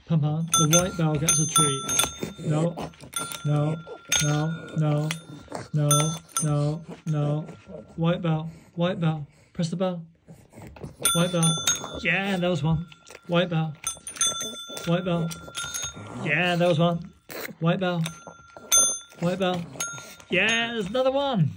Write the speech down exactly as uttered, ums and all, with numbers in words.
Come on, the white bell gets a treat. No, no, no, no, no, no, no. White bell, white bell. Press the bell. White bell. Yeah, there was one. White bell. White bell. Yeah, there was one. White bell. White bell. Yeah, there's another one.